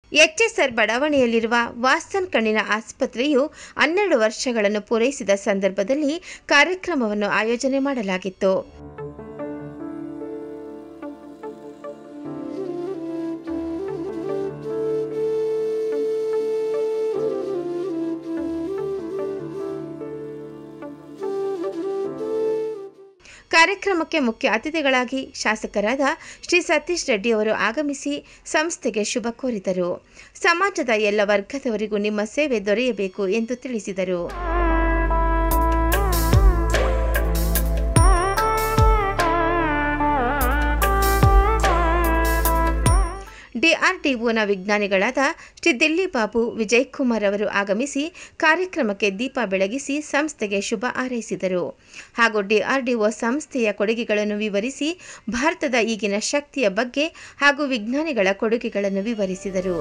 HSR ಬಡಾವಣೆಯಲ್ಲಿರುವ ವಾತ್ಸನ್ ಕಣ್ಣಿನ ಆಸ್ಪತ್ರೆಯು 12 ವರ್ಷಗಳನ್ನು ಪೂರೈಸಿದ ಸಂದರ್ಭದಲ್ಲಿ ಕಾರ್ಯಕ್ರಮವನ್ನು ಆಯೋಜನೆ ಮಾಡಲಾಗಿತ್ತು. ಕಾರ್ಯಕ್ರಮಕ್ಕೆ ಮುಖ್ಯ ಅತಿಥಿಗಳಾಗಿ ಶಾಸಕರಾದ ಶ್ರೀ ಸತೀಶ್ ರೆಡ್ಡಿ ಅವರು ಆಗಮಿಸಿ ಸಂಸ್ಥೆಗೆ ಶುಭ ಕೋರಿದರು. ಸಮಾಜದ ಎಲ್ಲ ವರ್ಗದವರಿಗೂ ನಿಮ್ಮ ಸೇವೆ ದೊರೆಯಬೇಕು ಎಂದು ತಿಳಿಸಿದರು. ಡಿಆರ್ಡಿಒನ ವಿಜ್ಞಾನಿಗಳಾದ ಶ್ರೀ ದಿಲ್ಲಿ ಬಾಬು ವಿಜಯ್ ಕುಮಾರ್ ಅವರು ಆಗಮಿಸಿ ಕಾರ್ಯಕ್ರಮಕ್ಕೆ ದೀಪ ಬೆಳಗಿಸಿ ಸಂಸ್ಥೆಗೆ ಶುಭ ಹಾರೈಸಿದರು. ಹಾಗೂ ಡಿಆರ್ಡಿಒ ಸಂಸ್ಥೆಯ ಕೊಡುಗೆಗಳನ್ನು ವಿವರಿಸಿ ಭಾರತದ ಈಗಿನ ಶಕ್ತಿಯ ಬಗ್ಗೆ ಹಾಗೂ ವಿಜ್ಞಾನಿಗಳ ಕೊಡುಗೆಗಳನ್ನು ವಿವರಿಸಿದರು.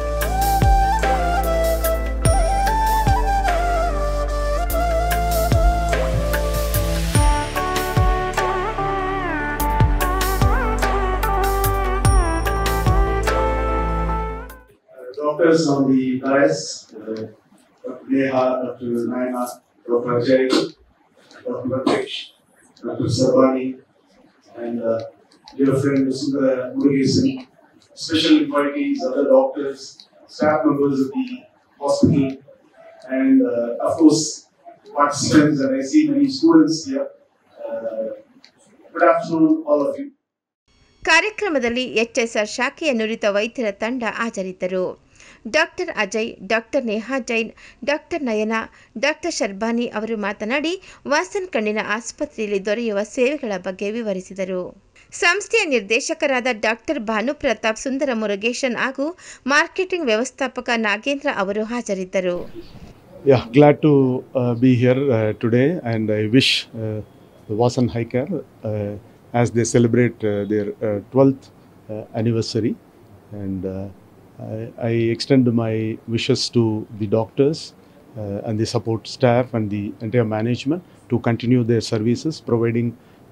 Doctors on the dais, Dr. Neha, Dr. Nayana, Dr. Ajay, Dr. Rakesh, Dr. Sarbani, and dear friend Sundar Murugesan, special invitees, other doctors, staff members of the hospital, and of course participants, and I see many students here. Good afternoon, all of you. ಕಾರ್ಯಕ್ರಮದಲ್ಲಿ HSR ಶಾಖೆಯ ನುರಿತ ವೈದ್ಯರ ತಂಡ ಹಾಜರಿದ್ದರು. Doctor Ajay, doctor Neha Jain, doctor Nayana, doctor Sharbani ಅವರು ಮಾತನಾಡಿ ವಾತ್ಸನ್ ಕಣ್ಣಿನ ಆಸ್ಪತ್ರೆಯಲ್ಲಿ ದೊರೆಯುವ ಸೇವೆಗಳ ಬಗ್ಗೆ ವಿವರಿಸಿದರು. ಸಂಸ್ಥೆಯ ನಿರ್ದೇಶಕರಾದ ಡಾಕ್ಟರ್ ಭಾನು ಪ್ರತಾಪ್, ಸುಂದರ ಮುರುಗೇಶನ್ ಹಾಗೂ ಮಾರ್ಕೆಟಿಂಗ್ ವ್ಯವಸ್ಥಾಪಕ ನಾಗೇಂದ್ರ ಅವರು ಹಾಜರಿದ್ದರು. Glad to be here today, and I wish Watson Eye Care as they celebrate their 12th anniversary, and I extend my wishes to the doctors and the support staff and the entire management to continue their services, providing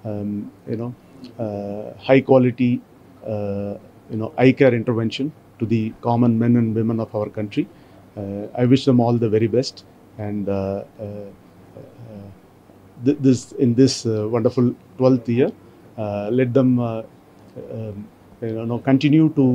high quality eye care intervention to the common men and women of our country. I wish them all the very best, and in this wonderful 12th year, let them continue to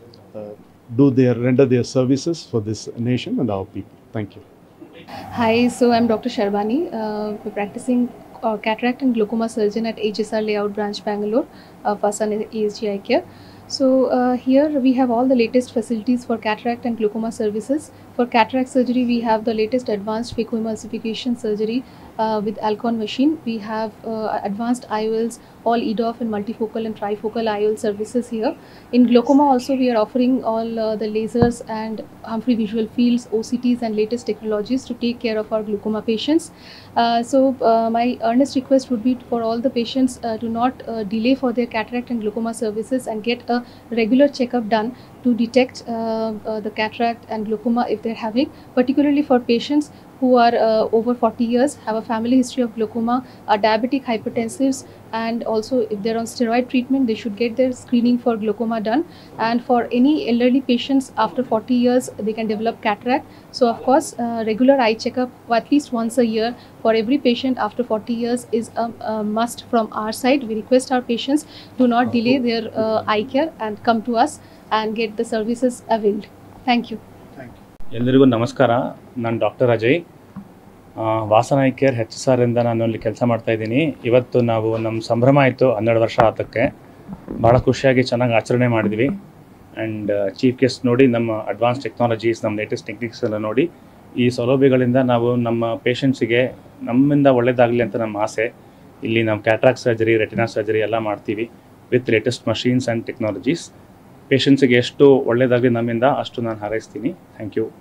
render their services for this nation and our people. Thank you. Hi, so I'm Dr. Sharbani, practicing cataract and glaucoma surgeon at HSR Layout Branch, Bangalore, Vasan ESG Eye Care. So here we have all the latest facilities for cataract and glaucoma services. For cataract surgery, we have the latest advanced phacoemulsification surgery with Alcon machine. We have advanced IOLs, all EDOF and multifocal and trifocal IOL services here. In glaucoma also we are offering all the lasers and Humphrey visual fields, OCTs and latest technologies to take care of our glaucoma patients. So my earnest request would be for all the patients to not delay for their cataract and glaucoma services and get a regular checkup done to detect the cataract and glaucoma if they're having, particularly for patients who are over 40 years, have a family history of glaucoma, are diabetic, hypertensives, and also if they're on steroid treatment, they should get their screening for glaucoma done. And for any elderly patients after 40 years, they can develop cataract. So of course, regular eye checkup at least once a year for every patient after 40 years is a must from our side. We request our patients do not delay their eye care and come to us and get the services availed. Thank you. ಎಲ್ಲರಿಗೂ ನಮಸ್ಕಾರ. ನಾನು doctor Ajay, Vasan eye care HSR ಇಂದ ನಾನು ಅಲ್ಲಿ ಕೆಲಸ ಮಾಡ್ತಾಯಿದ್ದೀನಿ. ಇವತ್ತು ನಾವು ನಮ್ಮ ಸಂಭ್ರಮ ಆಯಿತು, 12 ವರ್ಷ ಆತಕ್ಕೆ ಭಾಳ ಖುಷಿಯಾಗಿ ಚೆನ್ನಾಗಿ ಆಚರಣೆ ಮಾಡಿದ್ವಿ. ಆ್ಯಂಡ್ ಚೀಫ್ ಗೆಸ್ಟ್ ನೋಡಿ ನಮ್ಮ ಅಡ್ವಾನ್ಸ್ ಟೆಕ್ನಾಲಜೀಸ್, ನಮ್ಮ ಲೇಟೆಸ್ಟ್ ಟೆಕ್ನಿಕ್ಸ್ ಎಲ್ಲ ನೋಡಿ ಈ ಸೌಲಭ್ಯಗಳಿಂದ ನಾವು ನಮ್ಮ ಪೇಷಂಟ್ಸಿಗೆ ನಮ್ಮಿಂದ ಒಳ್ಳೆಯದಾಗಲಿ ಅಂತ ನಮ್ಮ ಆಸೆ. ಇಲ್ಲಿ ನಾವು ಕ್ಯಾಟ್ರಾಕ್ಟ್ ಸರ್ಜರಿ, ರೆಟಿನಾ ಸರ್ಜರಿ ಎಲ್ಲ ಮಾಡ್ತೀವಿ with latest machines and technologies. ಪೇಷಂಟ್ಸಿಗೆ ಎಷ್ಟು ಒಳ್ಳೆಯದಾಗಲಿ ನಮ್ಮಿಂದ ಅಷ್ಟು ನಾನು ಹಾರೈಸ್ತೀನಿ. Thank you.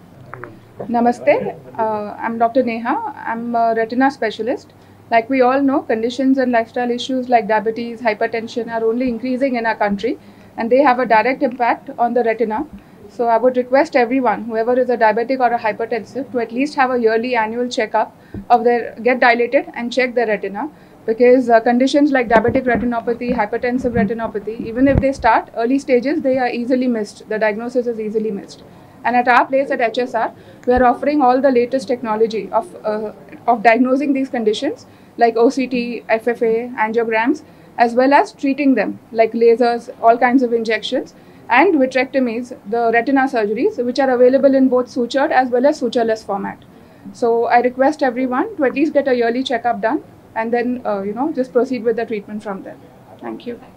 Namaste, I'm Dr. Neha. I'm a retina specialist. Like we all know, conditions and lifestyle issues like diabetes, hypertension are only increasing in our country, and they have a direct impact on the retina. So I would request everyone, whoever is a diabetic or a hypertensive, to at least have a yearly annual checkup of get dilated and check their retina. because conditions like diabetic retinopathy, hypertensive retinopathy, even if they start early stages, they are easily missed. The diagnosis is easily missed. And at our place at HSR, we are offering all the latest technology of diagnosing these conditions like OCT, FFA, angiograms, as well as treating them like lasers, all kinds of injections, and vitrectomies, the retina surgeries, which are available in both sutured as well as sutureless format. So I request everyone to at least get a yearly checkup done and then, just proceed with the treatment from there. Thank you.